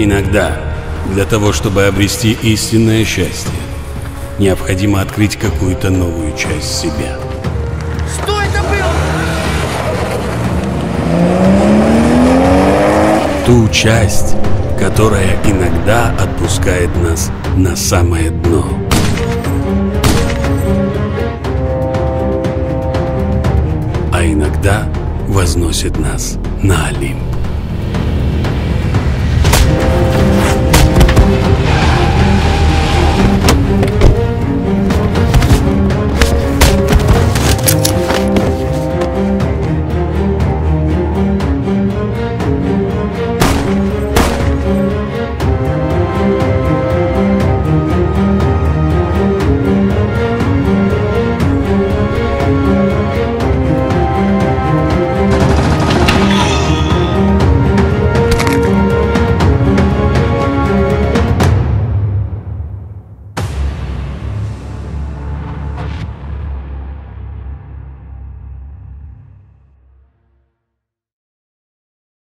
Иногда, для того, чтобы обрести истинное счастье, необходимо открыть какую-то новую часть себя. Что это было? Ту часть, которая иногда отпускает нас на самое дно. А иногда возносит нас на Олимп.